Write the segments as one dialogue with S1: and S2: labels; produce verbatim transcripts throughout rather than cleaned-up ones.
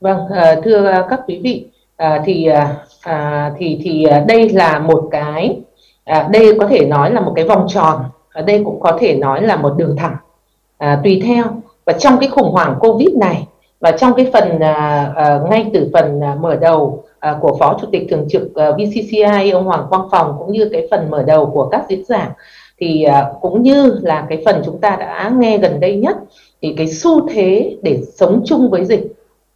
S1: Vâng, ờ, thưa các quý vị, à, thì à, thì thì à, đây là một cái à, đây có thể nói là một cái vòng tròn, ở đây cũng có thể nói là một đường thẳng, à, tùy theo. Và trong cái khủng hoảng Covid này, và trong cái phần à, à, ngay từ phần à, mở đầu à, của Phó Chủ tịch Thường trực à, vê xê xê i ông Hoàng Quang Phòng, cũng như cái phần mở đầu của các diễn giả, thì à, cũng như là cái phần chúng ta đã nghe gần đây nhất, thì cái xu thế để sống chung với dịch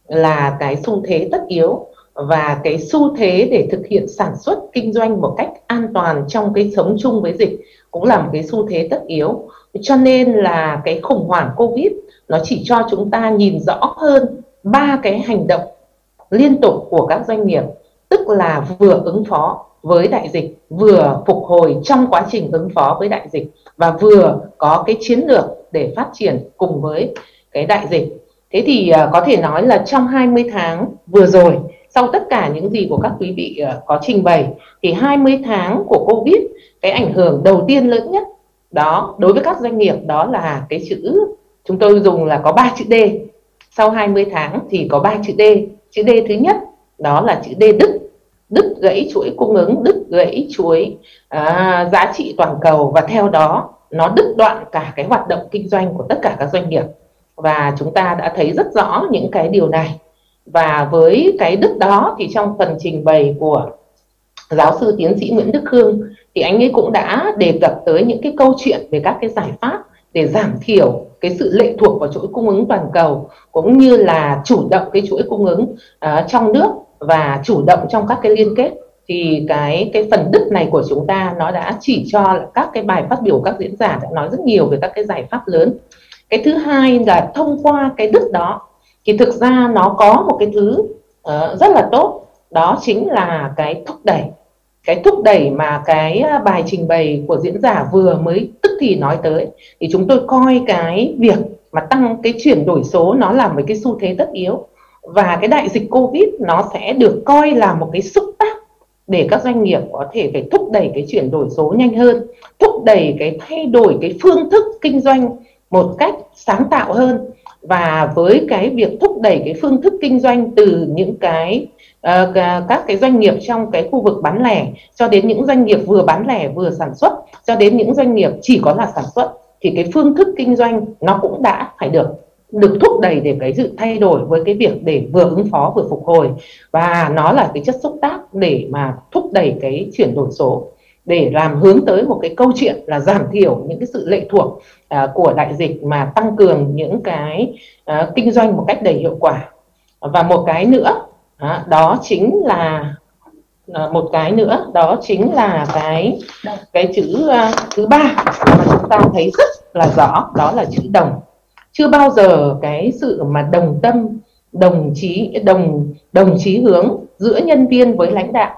S1: là cái xu thế tất yếu, và cái xu thế để thực hiện sản xuất kinh doanh một cách an toàn trong cái sống chung với dịch cũng là một cái xu thế tất yếu. Cho nên là cái khủng hoảng Covid nó chỉ cho chúng ta nhìn rõ hơn ba cái hành động liên tục của các doanh nghiệp, tức là vừa ứng phó với đại dịch, vừa phục hồi trong quá trình ứng phó với đại dịch, và vừa có cái chiến lược để phát triển cùng với cái đại dịch. Thế thì uh, có thể nói là trong hai mươi tháng vừa rồi, sau tất cả những gì của các quý vị uh, có trình bày, thì hai mươi tháng của Covid, cái ảnh hưởng đầu tiên lớn nhất đó đối với các doanh nghiệp đó là cái chữ, chúng tôi dùng là có ba chữ D. Sau hai mươi tháng thì có ba chữ D. Chữ D thứ nhất đó là chữ D đứt, đứt gãy chuỗi cung ứng, đứt gãy chuỗi à, giá trị toàn cầu, và theo đó nó đứt đoạn cả cái hoạt động kinh doanh của tất cả các doanh nghiệp. Và chúng ta đã thấy rất rõ những cái điều này. Và với cái đứt đó thì trong phần trình bày của giáo sư tiến sĩ Nguyễn Đức Khương, thì anh ấy cũng đã đề cập tới những cái câu chuyện về các cái giải pháp để giảm thiểu cái sự lệ thuộc vào chuỗi cung ứng toàn cầu, cũng như là chủ động cái chuỗi cung ứng uh, trong nước và chủ động trong các cái liên kết. Thì cái cái phần đứt này của chúng ta nó đã chỉ cho các cái bài phát biểu các diễn giả đã nói rất nhiều về các cái giải pháp lớn. Cái thứ hai là thông qua cái đứt đó thì thực ra nó có một cái thứ uh, rất là tốt, đó chính là cái thúc đẩy. Cái thúc đẩy mà cái bài trình bày của diễn giả vừa mới tức thì nói tới, thì chúng tôi coi cái việc mà tăng cái chuyển đổi số nó là một cái xu thế tất yếu, và cái đại dịch Covid nó sẽ được coi là một cái xúc tác để các doanh nghiệp có thể phải thúc đẩy cái chuyển đổi số nhanh hơn, thúc đẩy cái thay đổi cái phương thức kinh doanh một cách sáng tạo hơn. Và với cái việc thúc đẩy cái phương thức kinh doanh từ những cái uh, các cái doanh nghiệp trong cái khu vực bán lẻ, cho đến những doanh nghiệp vừa bán lẻ vừa sản xuất, cho đến những doanh nghiệp chỉ có là sản xuất, thì cái phương thức kinh doanh nó cũng đã phải được được thúc đẩy để cái sự thay đổi với cái việc để vừa ứng phó vừa phục hồi. Và nó là cái chất xúc tác để mà thúc đẩy cái chuyển đổi số, để làm hướng tới một cái câu chuyện là giảm thiểu những cái sự lệ thuộc uh, của đại dịch, mà tăng cường những cái uh, kinh doanh một cách đầy hiệu quả. Và một cái nữa uh, đó chính là uh, một cái nữa đó chính là cái cái chữ uh, thứ ba mà chúng ta thấy rất là rõ, đó là chữ đồng. Chưa bao giờ cái sự mà đồng tâm, đồng chí đồng đồng chí hướng giữa nhân viên với lãnh đạo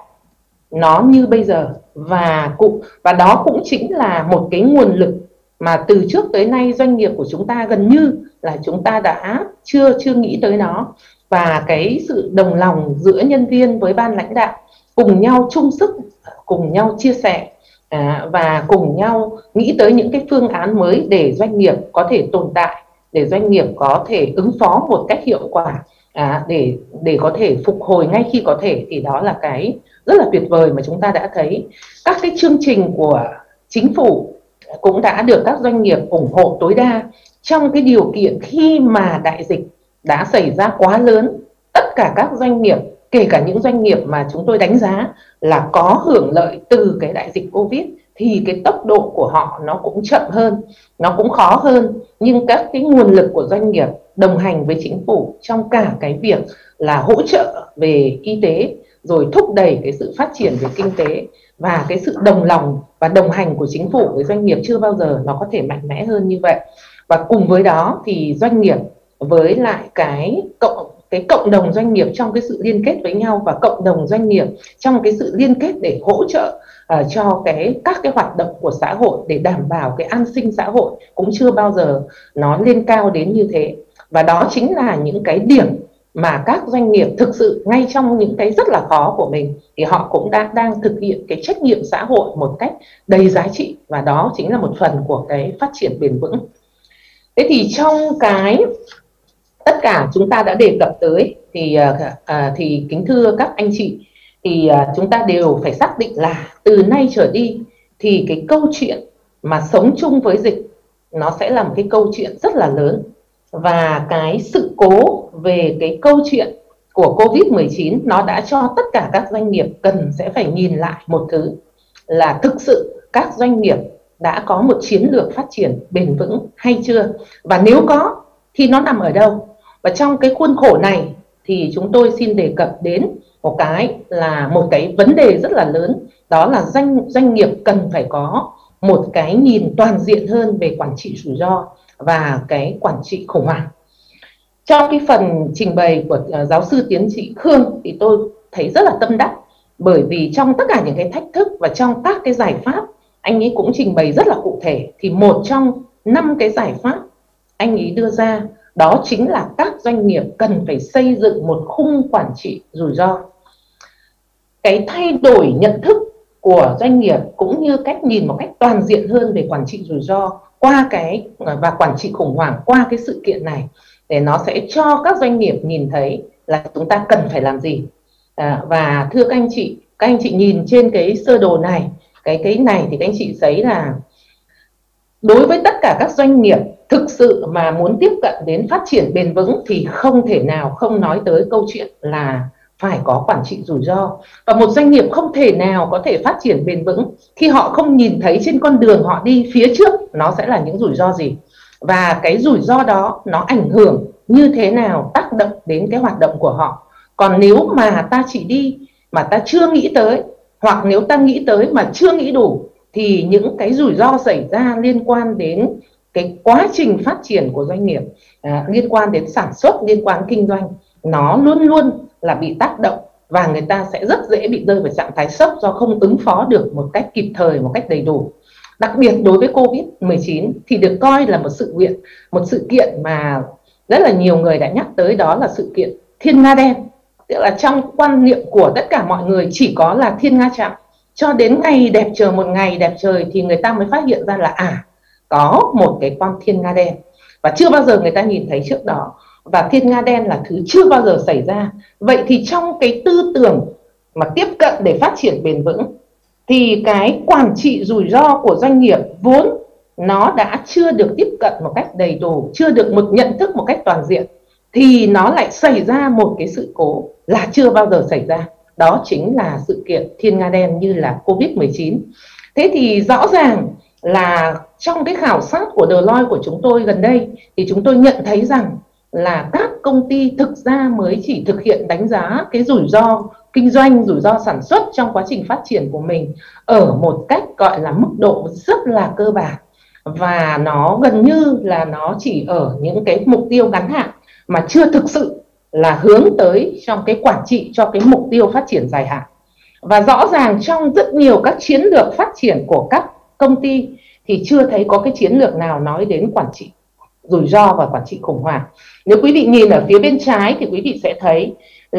S1: nó như bây giờ. Và cũng và đó cũng chính là một cái nguồn lực mà từ trước tới nay doanh nghiệp của chúng ta gần như là chúng ta đã chưa chưa nghĩ tới nó. Và cái sự đồng lòng giữa nhân viên với ban lãnh đạo, cùng nhau chung sức, cùng nhau chia sẻ à, và cùng nhau nghĩ tới những cái phương án mới để doanh nghiệp có thể tồn tại, để doanh nghiệp có thể ứng phó một cách hiệu quả, à, để để có thể phục hồi ngay khi có thể. Thì đó là cái rất là tuyệt vời mà chúng ta đã thấy. Các cái chương trình của chính phủ cũng đã được các doanh nghiệp ủng hộ tối đa trong cái điều kiện khi mà đại dịch đã xảy ra quá lớn. Tất cả các doanh nghiệp, kể cả những doanh nghiệp mà chúng tôi đánh giá là có hưởng lợi từ cái đại dịch Covid, thì cái tốc độ của họ nó cũng chậm hơn, nó cũng khó hơn. Nhưng các cái nguồn lực của doanh nghiệp đồng hành với chính phủ trong cả cái việc là hỗ trợ về y tế, rồi thúc đẩy cái sự phát triển về kinh tế, và cái sự đồng lòng và đồng hành của chính phủ với doanh nghiệp chưa bao giờ nó có thể mạnh mẽ hơn như vậy. Và cùng với đó thì doanh nghiệp với lại cái cộng cái cộng đồng doanh nghiệp trong cái sự liên kết với nhau, và cộng đồng doanh nghiệp trong cái sự liên kết để hỗ trợ uh, cho cái các cái hoạt động của xã hội để đảm bảo cái an sinh xã hội cũng chưa bao giờ nó lên cao đến như thế. Và đó chính là những cái điểm mà các doanh nghiệp thực sự ngay trong những cái rất là khó của mình thì họ cũng đã đang thực hiện cái trách nhiệm xã hội một cách đầy giá trị, và đó chính là một phần của cái phát triển bền vững. Thế thì trong cái tất cả chúng ta đã đề cập tới thì à, thì kính thưa các anh chị, thì à, chúng ta đều phải xác định là từ nay trở đi thì cái câu chuyện mà sống chung với dịch nó sẽ là một cái câu chuyện rất là lớn. Và cái sự cố về cái câu chuyện của Covid mười chín nó đã cho tất cả các doanh nghiệp cần sẽ phải nhìn lại một thứ là thực sự các doanh nghiệp đã có một chiến lược phát triển bền vững hay chưa, và nếu có thì nó nằm ở đâu. Và trong cái khuôn khổ này thì chúng tôi xin đề cập đến một cái là một cái vấn đề rất là lớn, đó là doanh doanh nghiệp cần phải có một cái nhìn toàn diện hơn về quản trị rủi ro và cái quản trị khủng hoảng. Trong cái phần trình bày của giáo sư tiến sĩ Khương thì tôi thấy rất là tâm đắc, bởi vì trong tất cả những cái thách thức và trong các cái giải pháp anh ấy cũng trình bày rất là cụ thể. Thì một trong năm cái giải pháp anh ấy đưa ra đó chính là các doanh nghiệp cần phải xây dựng một khung quản trị rủi ro. Cái thay đổi nhận thức của doanh nghiệp cũng như cách nhìn một cách toàn diện hơn về quản trị rủi ro qua cái và quản trị khủng hoảng qua cái sự kiện này, để nó sẽ cho các doanh nghiệp nhìn thấy là chúng ta cần phải làm gì. À, và thưa các anh chị, các anh chị nhìn trên cái sơ đồ này, cái cái này thì các anh chị thấy là đối với tất cả các doanh nghiệp thực sự mà muốn tiếp cận đến phát triển bền vững thì không thể nào không nói tới câu chuyện là phải có quản trị rủi ro. Và một doanh nghiệp không thể nào có thể phát triển bền vững khi họ không nhìn thấy trên con đường họ đi phía trước nó sẽ là những rủi ro gì, và cái rủi ro đó nó ảnh hưởng như thế nào, tác động đến cái hoạt động của họ. Còn nếu mà ta chỉ đi mà ta chưa nghĩ tới, hoặc nếu ta nghĩ tới mà chưa nghĩ đủ, thì những cái rủi ro xảy ra liên quan đến cái quá trình phát triển của doanh nghiệp, à, liên quan đến sản xuất, liên quan đến kinh doanh, nó luôn luôn là bị tác động, và người ta sẽ rất dễ bị rơi vào trạng thái sốc do không ứng phó được một cách kịp thời, một cách đầy đủ. Đặc biệt đối với Covid mười chín thì được coi là một sự kiện, một sự kiện mà rất là nhiều người đã nhắc tới, đó là sự kiện thiên nga đen. Tức là trong quan niệm của tất cả mọi người chỉ có là thiên nga chạm, cho đến ngày đẹp trời, một ngày đẹp trời thì người ta mới phát hiện ra là à, có một cái con thiên nga đen, và chưa bao giờ người ta nhìn thấy trước đó, và thiên nga đen là thứ chưa bao giờ xảy ra. Vậy thì trong cái tư tưởng mà tiếp cận để phát triển bền vững thì cái quản trị rủi ro của doanh nghiệp vốn nó đã chưa được tiếp cận một cách đầy đủ, chưa được một nhận thức một cách toàn diện, thì nó lại xảy ra một cái sự cố là chưa bao giờ xảy ra, đó chính là sự kiện thiên nga đen như là Covid mười chín. Thế thì rõ ràng là trong cái khảo sát của Deloitte của chúng tôi gần đây thì chúng tôi nhận thấy rằng là các công ty thực ra mới chỉ thực hiện đánh giá cái rủi ro kinh doanh, rủi ro sản xuất trong quá trình phát triển của mình ở một cách gọi là mức độ rất là cơ bản, và nó gần như là nó chỉ ở những cái mục tiêu ngắn hạn mà chưa thực sự là hướng tới trong cái quản trị cho cái mục tiêu phát triển dài hạn. Và rõ ràng trong rất nhiều các chiến lược phát triển của các công ty thì chưa thấy có cái chiến lược nào nói đến quản trị rủi ro và quản trị khủng hoảng. Nếu quý vị nhìn ở phía bên trái thì quý vị sẽ thấy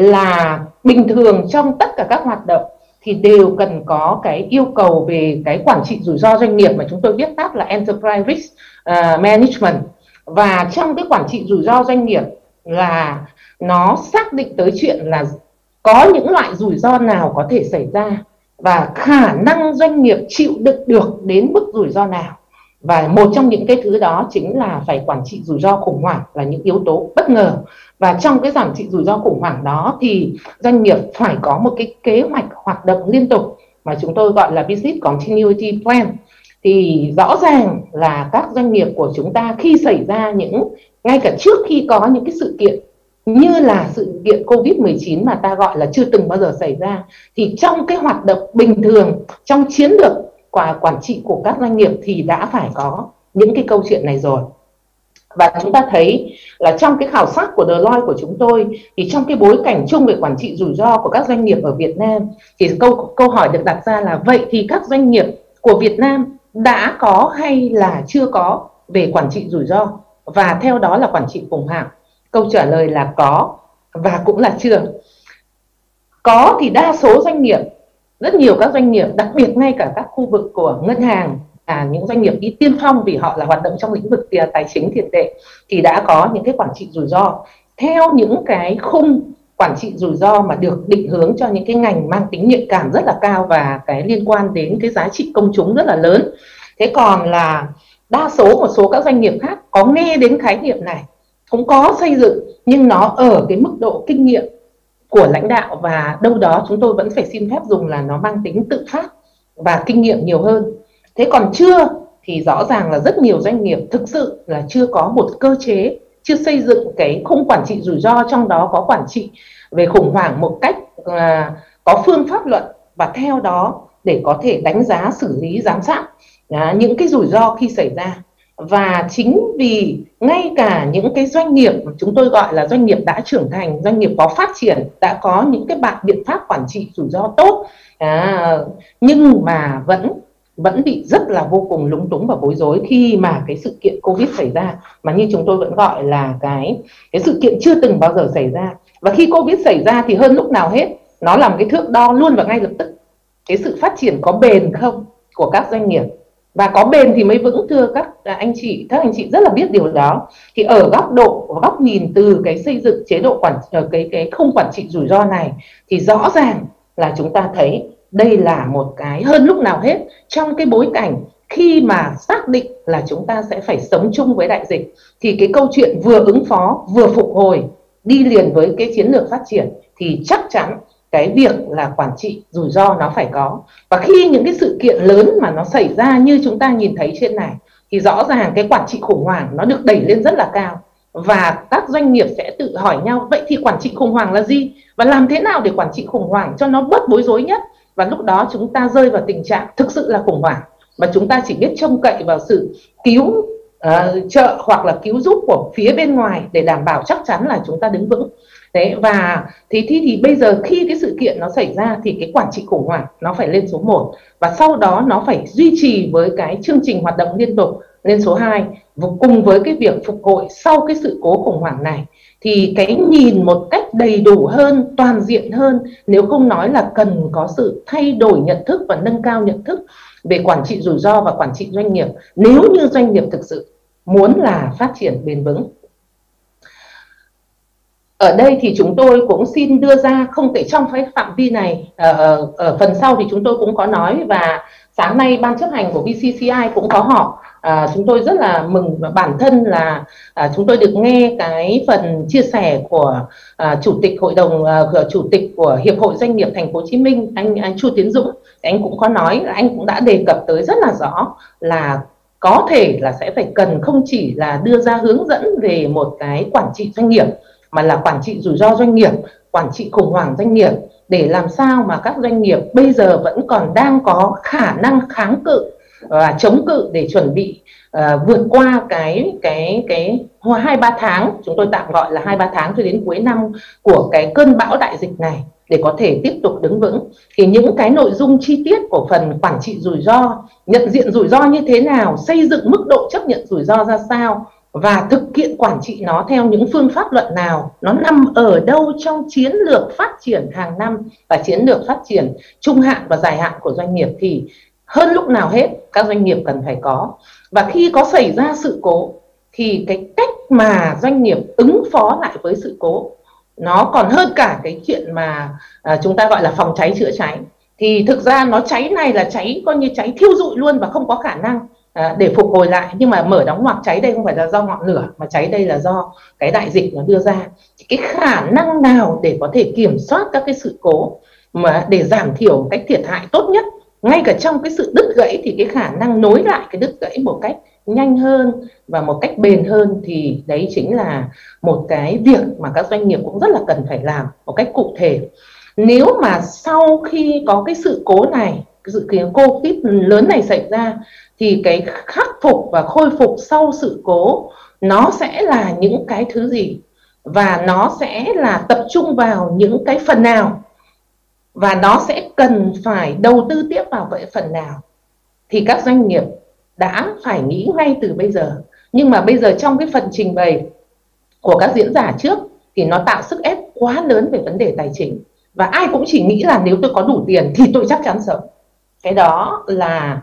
S1: là bình thường trong tất cả các hoạt động thì đều cần có cái yêu cầu về cái quản trị rủi ro doanh nghiệp mà chúng tôi viết tắt là Enterprise Risk uh, Management. Và trong cái quản trị rủi ro doanh nghiệp là nó xác định tới chuyện là có những loại rủi ro nào có thể xảy ra và khả năng doanh nghiệp chịu đựng được đến mức rủi ro nào. Và một trong những cái thứ đó chính là phải quản trị rủi ro khủng hoảng, là những yếu tố bất ngờ. Và trong cái quản trị rủi ro khủng hoảng đó thì doanh nghiệp phải có một cái kế hoạch hoạt động liên tục mà chúng tôi gọi là Business Continuity Plan. Thì rõ ràng là các doanh nghiệp của chúng ta khi xảy ra những, ngay cả trước khi có những cái sự kiện như là sự kiện Covid mười chín mà ta gọi là chưa từng bao giờ xảy ra, thì trong cái hoạt động bình thường, trong chiến lược quả quản trị của các doanh nghiệp thì đã phải có những cái câu chuyện này rồi. Và chúng ta thấy là trong cái khảo sát của Deloitte của chúng tôi thì trong cái bối cảnh chung về quản trị rủi ro của các doanh nghiệp ở Việt Nam thì câu, câu hỏi được đặt ra là vậy thì các doanh nghiệp của Việt Nam đã có hay là chưa có về quản trị rủi ro, và theo đó là quản trị khủng hoảng? Câu trả lời là có và cũng là chưa. Có thì đa số doanh nghiệp, rất nhiều các doanh nghiệp, đặc biệt ngay cả các khu vực của ngân hàng là những doanh nghiệp đi tiên phong vì họ là hoạt động trong lĩnh vực tài chính tiền tệ thì đã có những cái quản trị rủi ro theo những cái khung quản trị rủi ro mà được định hướng cho những cái ngành mang tính nhạy cảm rất là cao và cái liên quan đến cái giá trị công chúng rất là lớn. Thế còn là đa số một số các doanh nghiệp khác có nghe đến khái niệm này, cũng có xây dựng, nhưng nó ở cái mức độ kinh nghiệm của lãnh đạo, và đâu đó chúng tôi vẫn phải xin phép dùng là nó mang tính tự phát và kinh nghiệm nhiều hơn. Thế còn chưa thì rõ ràng là rất nhiều doanh nghiệp thực sự là chưa có một cơ chế, chưa xây dựng cái khung quản trị rủi ro, trong đó có quản trị về khủng hoảng một cách uh, có phương pháp luận, và theo đó để có thể đánh giá, xử lý, giám sát uh, những cái rủi ro khi xảy ra. Và chính vì ngay cả những cái doanh nghiệp chúng tôi gọi là doanh nghiệp đã trưởng thành, doanh nghiệp có phát triển, đã có những cái bạn biện pháp quản trị rủi ro tốt, à, nhưng mà vẫn vẫn bị rất là vô cùng lúng túng và bối rối khi mà cái sự kiện Covid xảy ra, mà như chúng tôi vẫn gọi là cái cái sự kiện chưa từng bao giờ xảy ra. Và khi Covid xảy ra thì hơn lúc nào hết nó là một cái thước đo luôn và ngay lập tức cái sự phát triển có bền không của các doanh nghiệp. Và có bền thì mới vững, thưa các anh chị, các anh chị rất là biết điều đó. Thì ở góc độ, góc nhìn từ cái xây dựng chế độ quản cái cái không quản trị rủi ro này thì rõ ràng là chúng ta thấy đây là một cái hơn lúc nào hết trong cái bối cảnh khi mà xác định là chúng ta sẽ phải sống chung với đại dịch, thì cái câu chuyện vừa ứng phó vừa phục hồi đi liền với cái chiến lược phát triển thì chắc chắn cái việc là quản trị rủi ro nó phải có. Và khi những cái sự kiện lớn mà nó xảy ra như chúng ta nhìn thấy trên này thì rõ ràng cái quản trị khủng hoảng nó được đẩy lên rất là cao, và các doanh nghiệp sẽ tự hỏi nhau vậy thì quản trị khủng hoảng là gì và làm thế nào để quản trị khủng hoảng cho nó bớt bối rối nhất. Và lúc đó chúng ta rơi vào tình trạng thực sự là khủng hoảng và chúng ta chỉ biết trông cậy vào sự cứu uh, trợ hoặc là cứu giúp của phía bên ngoài để đảm bảo chắc chắn là chúng ta đứng vững. Thế và thì, thì thì bây giờ khi cái sự kiện nó xảy ra thì cái quản trị khủng hoảng nó phải lên số một, và sau đó nó phải duy trì với cái chương trình hoạt động liên tục lên số hai, cùng với cái việc phục hồi sau cái sự cố khủng hoảng này. Thì cái nhìn một cách đầy đủ hơn, toàn diện hơn, nếu không nói là cần có sự thay đổi nhận thức và nâng cao nhận thức về quản trị rủi ro và quản trị doanh nghiệp nếu như doanh nghiệp thực sự muốn là phát triển bền vững. Ở đây thì chúng tôi cũng xin đưa ra, không thể trong cái phạm vi này, ở, ở phần sau thì chúng tôi cũng có nói, và sáng nay ban chấp hành của vê xê xê i cũng có họp. À, chúng tôi rất là mừng và bản thân là à, chúng tôi được nghe cái phần chia sẻ của à, chủ tịch hội đồng à, của chủ tịch của Hiệp hội Doanh nghiệp Thành phố Hồ Chí Minh, anh, anh Chu Tiến Dũng. Anh cũng có nói, anh cũng đã đề cập tới rất là rõ là có thể là sẽ phải cần không chỉ là đưa ra hướng dẫn về một cái quản trị doanh nghiệp, mà là quản trị rủi ro doanh nghiệp, quản trị khủng hoảng doanh nghiệp, để làm sao mà các doanh nghiệp bây giờ vẫn còn đang có khả năng kháng cự và chống cự để chuẩn bị uh, vượt qua cái cái cái hai ba tháng, chúng tôi tạm gọi là hai ba tháng cho đến cuối năm của cái cơn bão đại dịch này, để có thể tiếp tục đứng vững. Thì những cái nội dung chi tiết của phần quản trị rủi ro, nhận diện rủi ro như thế nào, xây dựng mức độ chấp nhận rủi ro ra sao, và thực hiện quản trị nó theo những phương pháp luận nào, nó nằm ở đâu trong chiến lược phát triển hàng năm và chiến lược phát triển trung hạn và dài hạn của doanh nghiệp, thì hơn lúc nào hết các doanh nghiệp cần phải có. Và khi có xảy ra sự cố thì cái cách mà doanh nghiệp ứng phó lại với sự cố nó còn hơn cả cái chuyện mà à, chúng ta gọi là phòng cháy chữa cháy. Thì thực ra nó cháy này là cháy coi như cháy thiêu rụi luôn và không có khả năng à, để phục hồi lại. Nhưng mà mở đóng ngoặc, cháy đây không phải là do ngọn lửa, mà cháy đây là do cái đại dịch nó đưa ra. Thì cái khả năng nào để có thể kiểm soát các cái sự cố mà để giảm thiểu một cách thiệt hại tốt nhất, ngay cả trong cái sự đứt gãy thì cái khả năng nối lại cái đứt gãy một cách nhanh hơn và một cách bền hơn, thì đấy chính là một cái việc mà các doanh nghiệp cũng rất là cần phải làm một cách cụ thể. Nếu mà sau khi có cái sự cố này, cái sự kiện Covid lớn này xảy ra, thì cái khắc phục và khôi phục sau sự cố nó sẽ là những cái thứ gì, và nó sẽ là tập trung vào những cái phần nào, và nó sẽ cần phải đầu tư tiếp vào vậy phần nào, thì các doanh nghiệp đã phải nghĩ ngay từ bây giờ. Nhưng mà bây giờ trong cái phần trình bày của các diễn giả trước thì nó tạo sức ép quá lớn về vấn đề tài chính, và ai cũng chỉ nghĩ là nếu tôi có đủ tiền thì tôi chắc chắn sống. Cái đó là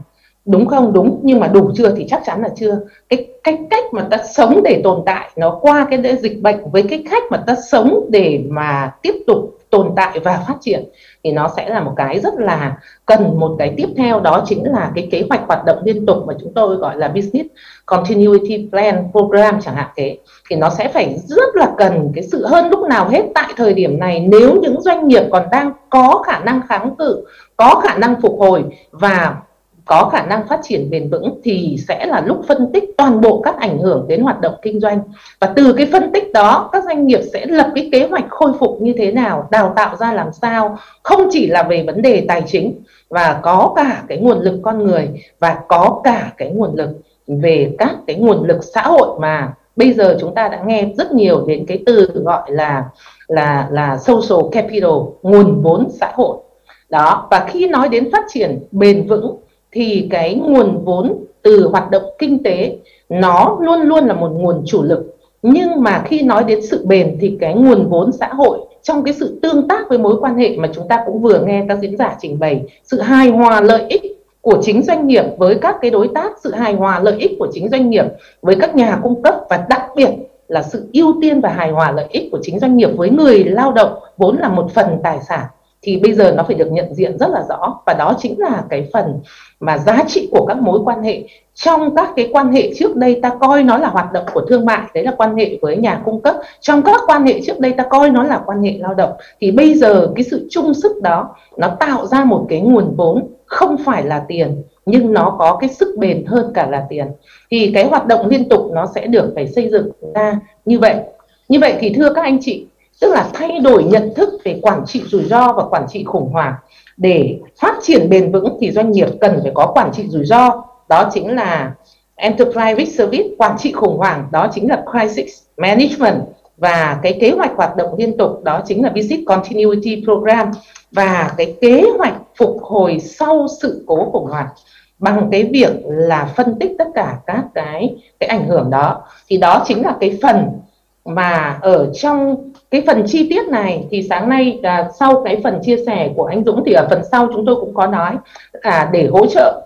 S1: Đúng không? Đúng, nhưng mà đủ chưa thì chắc chắn là chưa. Cái cách cách mà ta sống để tồn tại nó qua cái dịch bệnh, với cái cách mà ta sống để mà tiếp tục tồn tại và phát triển, thì nó sẽ là một cái rất là cần. Một cái tiếp theo đó chính là cái kế hoạch hoạt động liên tục mà chúng tôi gọi là business continuity plan program chẳng hạn thế. Thì nó sẽ phải rất là cần cái sự hơn lúc nào hết tại thời điểm này, nếu những doanh nghiệp còn đang có khả năng kháng cự, có khả năng phục hồi và có khả năng phát triển bền vững, thì sẽ là lúc phân tích toàn bộ các ảnh hưởng đến hoạt động kinh doanh. Và từ cái phân tích đó, các doanh nghiệp sẽ lập cái kế hoạch khôi phục như thế nào, đào tạo ra làm sao, không chỉ là về vấn đề tài chính, và có cả cái nguồn lực con người, và có cả cái nguồn lực về các cái nguồn lực xã hội, mà bây giờ chúng ta đã nghe rất nhiều đến cái từ gọi là là là social capital, nguồn vốn xã hội đó. Và khi nói đến phát triển bền vững thì cái nguồn vốn từ hoạt động kinh tế nó luôn luôn là một nguồn chủ lực. Nhưng mà khi nói đến sự bền thì cái nguồn vốn xã hội trong cái sự tương tác với mối quan hệ mà chúng ta cũng vừa nghe các diễn giả trình bày, sự hài hòa lợi ích của chính doanh nghiệp với các cái đối tác, sự hài hòa lợi ích của chính doanh nghiệp với các nhà cung cấp, và đặc biệt là sự ưu tiên và hài hòa lợi ích của chính doanh nghiệp với người lao động vốn là một phần tài sản, thì bây giờ nó phải được nhận diện rất là rõ. Và đó chính là cái phần mà giá trị của các mối quan hệ. Trong các cái quan hệ trước đây ta coi nó là hoạt động của thương mại, đấy là quan hệ với nhà cung cấp. Trong các quan hệ trước đây ta coi nó là quan hệ lao động, thì bây giờ cái sự chung sức đó nó tạo ra một cái nguồn vốn không phải là tiền, nhưng nó có cái sức bền hơn cả là tiền. Thì cái hoạt động liên tục nó sẽ được phải xây dựng ra như vậy. Như vậy thì thưa các anh chị, tức là thay đổi nhận thức về quản trị rủi ro và quản trị khủng hoảng. Để phát triển bền vững thì doanh nghiệp cần phải có quản trị rủi ro, đó chính là Enterprise Risk Service. Quản trị khủng hoảng đó chính là Crisis Management. Và cái kế hoạch hoạt động liên tục đó chính là Business Continuity Program. Và cái kế hoạch phục hồi sau sự cố khủng hoảng, bằng cái việc là phân tích tất cả các cái, cái ảnh hưởng đó. Thì đó chính là cái phần mà ở trong cái phần chi tiết này thì sáng nay à, sau cái phần chia sẻ của anh Dũng thì ở phần sau chúng tôi cũng có nói à, để hỗ trợ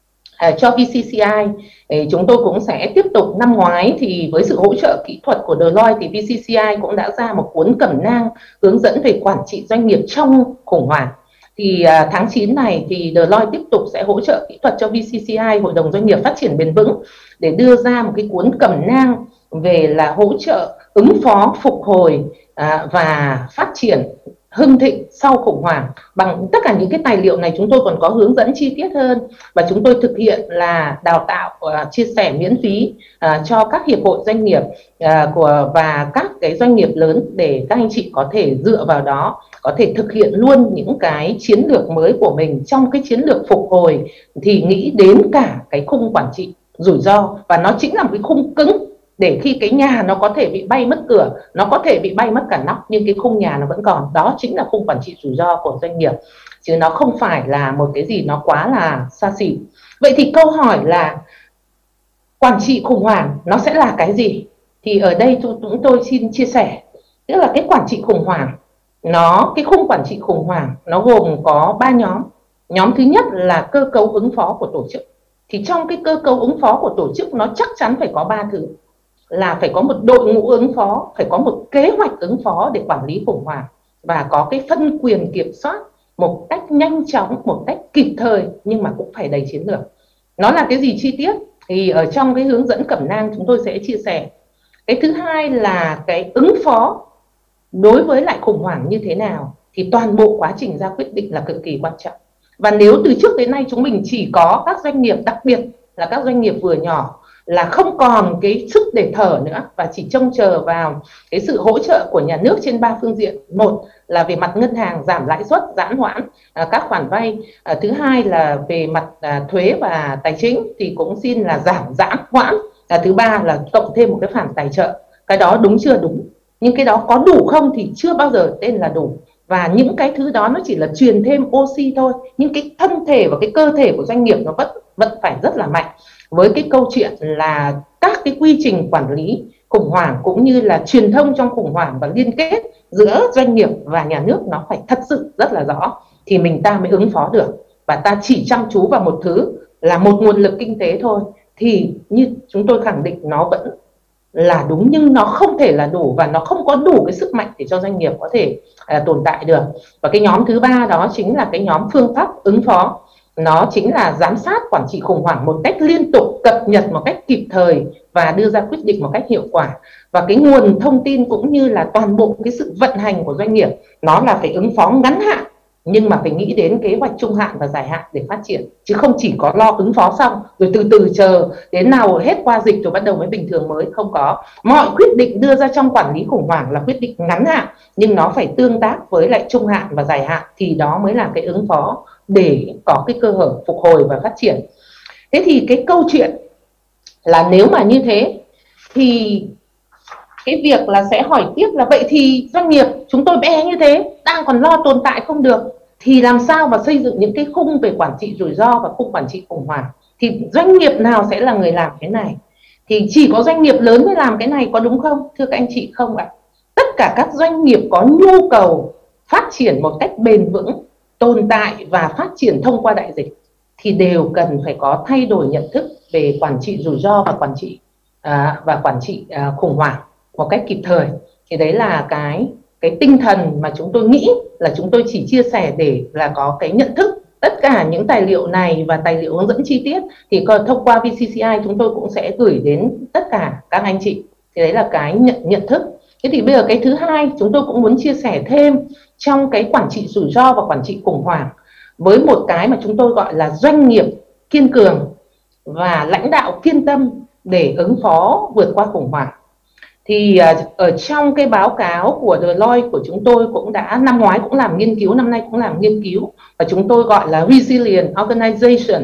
S1: à, cho vê xê xê i thì chúng tôi cũng sẽ tiếp tục. Năm ngoái thì với sự hỗ trợ kỹ thuật của Deloitte thì vê xê xê i cũng đã ra một cuốn cẩm nang hướng dẫn về quản trị doanh nghiệp trong khủng hoảng. Thì à, tháng chín này thì Deloitte tiếp tục sẽ hỗ trợ kỹ thuật cho vê xê xê i, Hội đồng Doanh nghiệp Phát triển Bền vững, để đưa ra một cái cuốn cẩm nang về là hỗ trợ ứng phó, phục hồi à, và phát triển hưng thịnh sau khủng hoảng. Bằng tất cả những cái tài liệu này chúng tôi còn có hướng dẫn chi tiết hơn, và chúng tôi thực hiện là đào tạo uh, chia sẻ miễn phí uh, cho các hiệp hội doanh nghiệp uh, của và các cái doanh nghiệp lớn, để các anh chị có thể dựa vào đó có thể thực hiện luôn những cái chiến lược mới của mình. Trong cái chiến lược phục hồi thì nghĩ đến cả cái khung quản trị rủi ro, và nó chính là một cái khung cứng, để khi cái nhà nó có thể bị bay mất cửa, nó có thể bị bay mất cả nóc, nhưng cái khung nhà nó vẫn còn. Đó chính là khung quản trị rủi ro của doanh nghiệp, chứ nó không phải là một cái gì nó quá là xa xỉ. Vậy thì câu hỏi là quản trị khủng hoảng nó sẽ là cái gì? Thì ở đây chúng tôi xin chia sẻ, tức là cái quản trị khủng hoảng, nó cái khung quản trị khủng hoảng nó gồm có ba nhóm. Nhóm thứ nhất là cơ cấu ứng phó của tổ chức. Thì trong cái cơ cấu ứng phó của tổ chức nó chắc chắn phải có ba thứ, là phải có một đội ngũ ứng phó, phải có một kế hoạch ứng phó để quản lý khủng hoảng, và có cái phân quyền kiểm soát một cách nhanh chóng, một cách kịp thời, nhưng mà cũng phải đầy chiến lược. Nó là cái gì chi tiết thì ở trong cái hướng dẫn cẩm nang chúng tôi sẽ chia sẻ. Cái thứ hai là cái ứng phó đối với lại khủng hoảng như thế nào, thì toàn bộ quá trình ra quyết định là cực kỳ quan trọng. Và nếu từ trước đến nay chúng mình chỉ có các doanh nghiệp, đặc biệt là các doanh nghiệp vừa nhỏ, là không còn cái sức để thở nữa, và chỉ trông chờ vào cái sự hỗ trợ của nhà nước trên ba phương diện. Một là về mặt ngân hàng giảm lãi suất, giãn hoãn à, các khoản vay. À, thứ hai là về mặt à, thuế và tài chính thì cũng xin là giảm giãn hoãn. À, thứ ba là cộng thêm một cái khoản tài trợ. Cái đó đúng chưa? Đúng. Nhưng cái đó có đủ không thì chưa bao giờ tên là đủ. Và những cái thứ đó nó chỉ là truyền thêm oxy thôi, nhưng cái thân thể và cái cơ thể của doanh nghiệp nó vẫn vẫn phải rất là mạnh, với cái câu chuyện là các cái quy trình quản lý khủng hoảng cũng như là truyền thông trong khủng hoảng và liên kết giữa doanh nghiệp và nhà nước nó phải thật sự rất là rõ, thì mình ta mới ứng phó được. Và ta chỉ chăm chú vào một thứ là một nguồn lực kinh tế thôi, thì như chúng tôi khẳng định nó vẫn là đúng, nhưng nó không thể là đủ và nó không có đủ cái sức mạnh để cho doanh nghiệp có thể à, tồn tại được. Và cái nhóm thứ ba đó chính là cái nhóm phương pháp ứng phó, nó chính là giám sát quản trị khủng hoảng một cách liên tục, cập nhật một cách kịp thời và đưa ra quyết định một cách hiệu quả. Và cái nguồn thông tin cũng như là toàn bộ cái sự vận hành của doanh nghiệp nó là phải ứng phó ngắn hạn, nhưng mà phải nghĩ đến kế hoạch trung hạn và dài hạn để phát triển, chứ không chỉ có lo ứng phó xong rồi từ từ chờ đến nào hết qua dịch rồi bắt đầu mới bình thường mới. Không có, mọi quyết định đưa ra trong quản lý khủng hoảng là quyết định ngắn hạn, nhưng nó phải tương tác với lại trung hạn và dài hạn, thì đó mới là cái ứng phó để có cái cơ hội phục hồi và phát triển. Thế thì cái câu chuyện là nếu mà như thế thì cái việc là sẽ hỏi tiếp là vậy thì doanh nghiệp chúng tôi bé như thế, đang còn lo tồn tại không được, thì làm sao mà xây dựng những cái khung về quản trị rủi ro và khung quản trị khủng hoảng, thì doanh nghiệp nào sẽ là người làm cái này? Thì chỉ có doanh nghiệp lớn mới làm cái này, có đúng không thưa các anh chị? Không ạ. Tất cả các doanh nghiệp có nhu cầu phát triển một cách bền vững, tồn tại và phát triển thông qua đại dịch thì đều cần phải có thay đổi nhận thức về quản trị rủi ro và quản trị à, và quản trị à, khủng hoảng một cách kịp thời. Thì đấy là cái cái tinh thần mà chúng tôi nghĩ là chúng tôi chỉ chia sẻ để là có cái nhận thức. Tất cả những tài liệu này và tài liệu hướng dẫn chi tiết thì còn thông qua vê xê xê i chúng tôi cũng sẽ gửi đến tất cả các anh chị. Thì đấy là cái nhận, nhận thức. Thế thì bây giờ cái thứ hai chúng tôi cũng muốn chia sẻ thêm trong cái quản trị rủi ro và quản trị khủng hoảng, với một cái mà chúng tôi gọi là doanh nghiệp kiên cường và lãnh đạo kiên tâm để ứng phó vượt qua khủng hoảng. Thì ở trong cái báo cáo của Deloitte của chúng tôi cũng đã, năm ngoái cũng làm nghiên cứu, năm nay cũng làm nghiên cứu, và chúng tôi gọi là Resilient Organization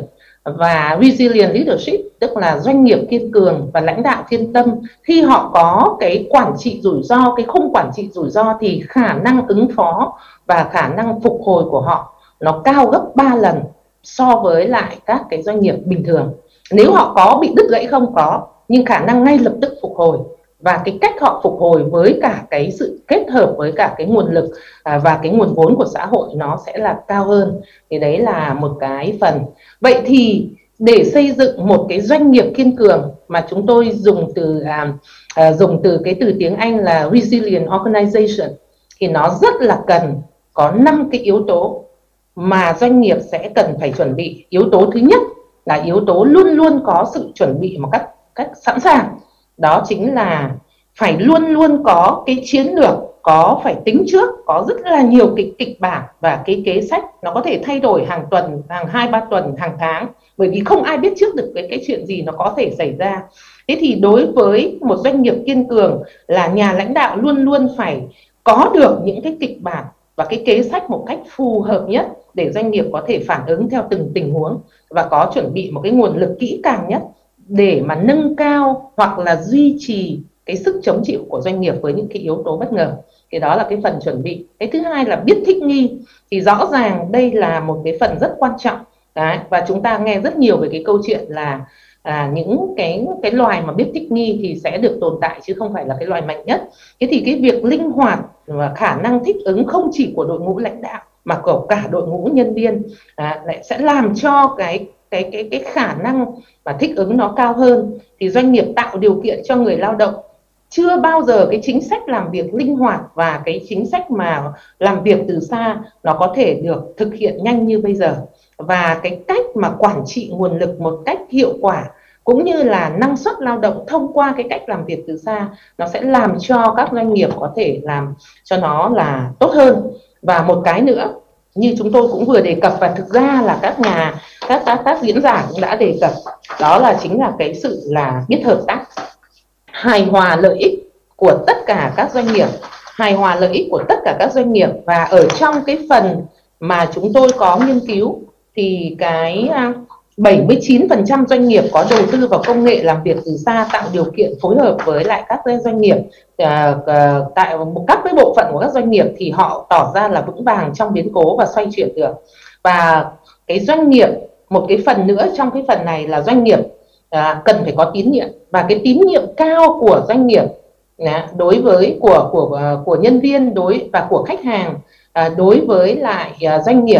S1: và Resilient Leadership, tức là doanh nghiệp kiên cường và lãnh đạo kiên tâm. Khi họ có cái quản trị rủi ro, cái khung quản trị rủi ro thì khả năng ứng phó và khả năng phục hồi của họ nó cao gấp ba lần so với lại các cái doanh nghiệp bình thường. Nếu họ có bị đứt gãy không có, nhưng khả năng ngay lập tức phục hồi, và cái cách họ phục hồi với cả cái sự kết hợp với cả cái nguồn lực à, và cái nguồn vốn của xã hội nó sẽ là cao hơn. Thì đấy là một cái phần. Vậy thì để xây dựng một cái doanh nghiệp kiên cường, mà chúng tôi dùng từ à, à, dùng từ cái từ tiếng Anh là Resilient Organization, thì nó rất là cần có năm cái yếu tố mà doanh nghiệp sẽ cần phải chuẩn bị. Yếu tố thứ nhất là yếu tố luôn luôn có sự chuẩn bị một cách cách sẵn sàng. Đó chính là phải luôn luôn có cái chiến lược, có phải tính trước, có rất là nhiều cái kịch bản và cái kế sách, nó có thể thay đổi hàng tuần, hàng hai ba tuần, hàng tháng, bởi vì không ai biết trước được cái, cái chuyện gì nó có thể xảy ra. Thế thì đối với một doanh nghiệp kiên cường là nhà lãnh đạo luôn luôn phải có được những cái kịch bản và cái kế sách một cách phù hợp nhất để doanh nghiệp có thể phản ứng theo từng tình huống, và có chuẩn bị một cái nguồn lực kỹ càng nhất để mà nâng cao hoặc là duy trì cái sức chống chịu của doanh nghiệp với những cái yếu tố bất ngờ. Thì đó là cái phần chuẩn bị. Cái thứ hai là biết thích nghi. Thì rõ ràng đây là một cái phần rất quan trọng. Đấy, và chúng ta nghe rất nhiều về cái câu chuyện là à, những cái cái loài mà biết thích nghi thì sẽ được tồn tại, chứ không phải là cái loài mạnh nhất. Thế thì cái việc linh hoạt và khả năng thích ứng không chỉ của đội ngũ lãnh đạo mà của cả đội ngũ nhân viên à, lại sẽ làm cho cái cái cái cái khả năng và thích ứng nó cao hơn. Thì doanh nghiệp tạo điều kiện cho người lao động, chưa bao giờ cái chính sách làm việc linh hoạt và cái chính sách mà làm việc từ xa nó có thể được thực hiện nhanh như bây giờ. Và cái cách mà quản trị nguồn lực một cách hiệu quả cũng như là năng suất lao động thông qua cái cách làm việc từ xa, nó sẽ làm cho các doanh nghiệp có thể làm cho nó là tốt hơn. Và một cái nữa như chúng tôi cũng vừa đề cập, và thực ra là các nhà các các, các diễn giả cũng đã đề cập, đó là chính là cái sự là biết hợp tác, hài hòa lợi ích của tất cả các doanh nghiệp, hài hòa lợi ích của tất cả các doanh nghiệp. Và ở trong cái phần mà chúng tôi có nghiên cứu thì cái bảy mươi chín phần trăm doanh nghiệp có đầu tư vào công nghệ làm việc từ xa tạo điều kiện phối hợp với lại các doanh nghiệp, à, tại các cái bộ phận của các doanh nghiệp thì họ tỏ ra là vững vàng trong biến cố và xoay chuyển được. Và cái doanh nghiệp, một cái phần nữa trong cái phần này là doanh nghiệp à, cần phải có tín nhiệm, và cái tín nhiệm cao của doanh nghiệp à, đối với của của của nhân viên đối và của khách hàng à, đối với lại à, doanh nghiệp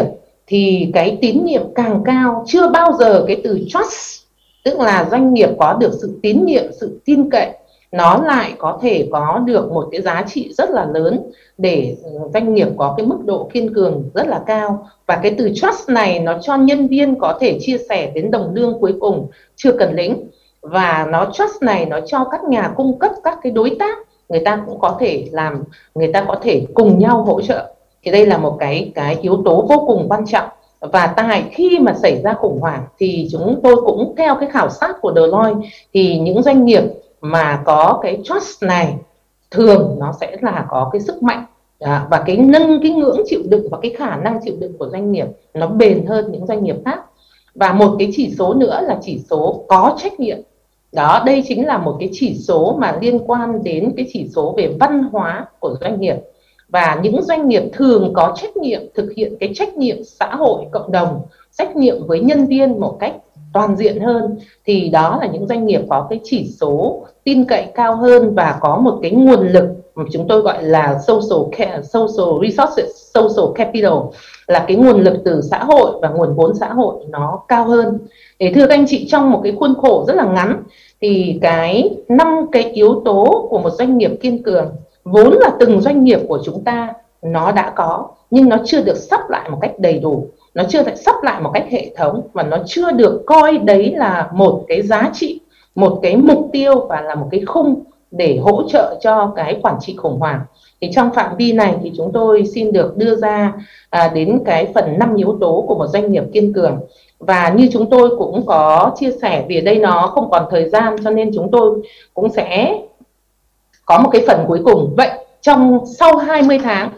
S1: thì cái tín nhiệm càng cao, chưa bao giờ cái từ trust, tức là doanh nghiệp có được sự tín nhiệm, sự tin cậy, nó lại có thể có được một cái giá trị rất là lớn để doanh nghiệp có cái mức độ kiên cường rất là cao. Và cái từ trust này nó cho nhân viên có thể chia sẻ đến đồng lương cuối cùng chưa cần lĩnh, và nó trust này nó cho các nhà cung cấp, các cái đối tác, người ta cũng có thể làm, người ta có thể cùng nhau hỗ trợ. Thì đây là một cái cái yếu tố vô cùng quan trọng. Và tại khi mà xảy ra khủng hoảng thì chúng tôi cũng theo cái khảo sát của Deloitte, thì những doanh nghiệp mà có cái trust này thường nó sẽ là có cái sức mạnh à, và cái nâng cái ngưỡng chịu đựng và cái khả năng chịu đựng của doanh nghiệp nó bền hơn những doanh nghiệp khác. Và một cái chỉ số nữa là chỉ số có trách nhiệm. Đó, đây chính là một cái chỉ số mà liên quan đến cái chỉ số về văn hóa của doanh nghiệp. Và những doanh nghiệp thường có trách nhiệm thực hiện cái trách nhiệm xã hội, cộng đồng, trách nhiệm với nhân viên một cách toàn diện hơn, thì đó là những doanh nghiệp có cái chỉ số tin cậy cao hơn và có một cái nguồn lực mà chúng tôi gọi là social, social resources, social capital, là cái nguồn lực từ xã hội và nguồn vốn xã hội nó cao hơn. Để thưa các anh chị, trong một cái khuôn khổ rất là ngắn thì cái năm cái yếu tố của một doanh nghiệp kiên cường vốn là từng doanh nghiệp của chúng ta nó đã có, nhưng nó chưa được sắp lại một cách đầy đủ, nó chưa được sắp lại một cách hệ thống, và nó chưa được coi đấy là một cái giá trị, một cái mục tiêu và là một cái khung để hỗ trợ cho cái quản trị khủng hoảng. Thì trong phạm vi này thì chúng tôi xin được đưa ra à, đến cái phần năm yếu tố của một doanh nghiệp kiên cường. Và như chúng tôi cũng có chia sẻ, vì đây nó không còn thời gian cho nên chúng tôi cũng sẽ có một cái phần cuối cùng. Vậy trong sau hai mươi tháng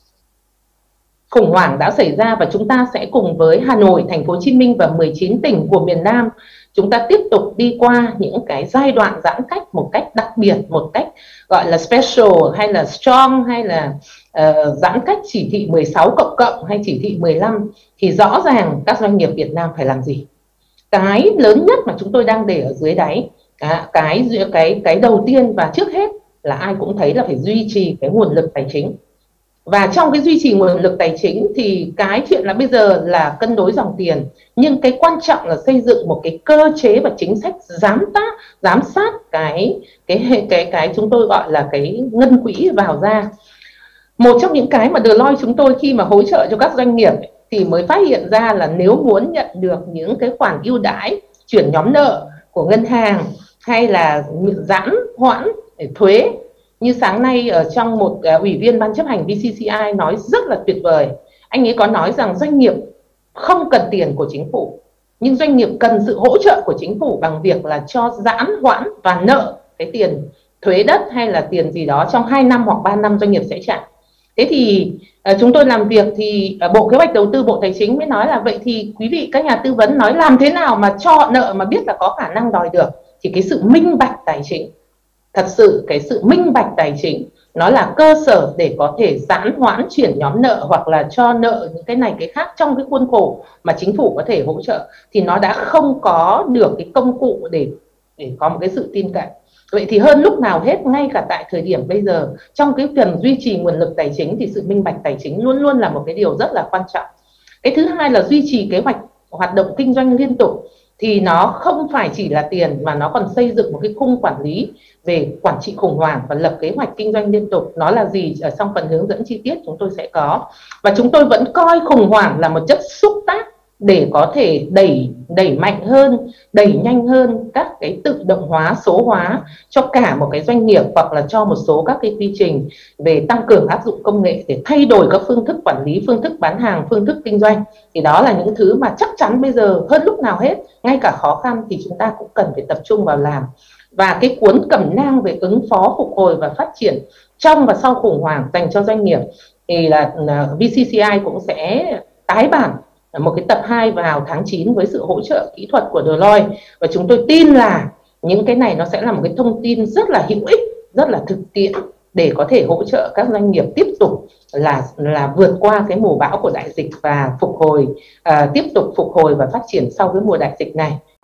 S1: khủng hoảng đã xảy ra, và chúng ta sẽ cùng với Hà Nội, Thành phố Hồ Chí Minh và mười chín tỉnh của miền Nam, chúng ta tiếp tục đi qua những cái giai đoạn giãn cách một cách đặc biệt, một cách gọi là special hay là strong, hay là uh, giãn cách chỉ thị mười sáu cộng cộng hay chỉ thị mười lăm, thì rõ ràng các doanh nghiệp Việt Nam phải làm gì. Cái lớn nhất mà chúng tôi đang để ở dưới đáy, cái cái cái, cái đầu tiên và trước hết là ai cũng thấy là phải duy trì cái nguồn lực tài chính. Và trong cái duy trì nguồn lực tài chính thì cái chuyện là bây giờ là cân đối dòng tiền, nhưng cái quan trọng là xây dựng một cái cơ chế và chính sách giám tác, giám sát cái cái cái cái chúng tôi gọi là cái ngân quỹ vào ra. Một trong những cái mà Deloitte chúng tôi khi mà hỗ trợ cho các doanh nghiệp thì mới phát hiện ra là nếu muốn nhận được những cái khoản ưu đãi chuyển nhóm nợ của ngân hàng, hay là giãn hoãn thuế, như sáng nay ở trong một uh, ủy viên ban chấp hành vê xê xê i nói rất là tuyệt vời. Anh ấy có nói rằng doanh nghiệp không cần tiền của chính phủ, nhưng doanh nghiệp cần sự hỗ trợ của chính phủ bằng việc là cho giãn hoãn và nợ cái tiền thuế đất hay là tiền gì đó trong hai năm hoặc ba năm doanh nghiệp sẽ trả. Thế thì uh, chúng tôi làm việc thì uh, Bộ Kế hoạch Đầu tư, Bộ Tài chính mới nói là vậy thì quý vị các nhà tư vấn nói làm thế nào mà cho nợ mà biết là có khả năng đòi được. Thì cái sự minh bạch tài chính, thật sự cái sự minh bạch tài chính nó là cơ sở để có thể giãn hoãn chuyển nhóm nợ hoặc là cho nợ những cái này cái khác trong cái khuôn khổ mà chính phủ có thể hỗ trợ, thì nó đã không có được cái công cụ để để có một cái sự tin cậy. Vậy thì hơn lúc nào hết, ngay cả tại thời điểm bây giờ, trong cái phần duy trì nguồn lực tài chính thì sự minh bạch tài chính luôn luôn là một cái điều rất là quan trọng. Cái thứ hai là duy trì kế hoạch hoạt động kinh doanh liên tục, thì nó không phải chỉ là tiền mà nó còn xây dựng một cái khung quản lý về quản trị khủng hoảng và lập kế hoạch kinh doanh liên tục. Nó là gì ở trong phần hướng dẫn chi tiết chúng tôi sẽ có. Và chúng tôi vẫn coi khủng hoảng là một chất xúc tác để có thể đẩy đẩy mạnh hơn, đẩy nhanh hơn các cái tự động hóa, số hóa cho cả một cái doanh nghiệp, hoặc là cho một số các cái quy trình về tăng cường áp dụng công nghệ để thay đổi các phương thức quản lý, phương thức bán hàng, phương thức kinh doanh. Thì đó là những thứ mà chắc chắn bây giờ hơn lúc nào hết, ngay cả khó khăn thì chúng ta cũng cần phải tập trung vào làm. Và cái cuốn cẩm nang về ứng phó, phục hồi và phát triển trong và sau khủng hoảng dành cho doanh nghiệp thì là vê xê xê i cũng sẽ tái bản một cái tập hai vào tháng chín với sự hỗ trợ kỹ thuật của Deloitte. Và chúng tôi tin là những cái này nó sẽ là một cái thông tin rất là hữu ích, rất là thực tiễn để có thể hỗ trợ các doanh nghiệp tiếp tục là là vượt qua cái mùa bão của đại dịch và phục hồi, uh, tiếp tục phục hồi và phát triển sau cái mùa đại dịch này.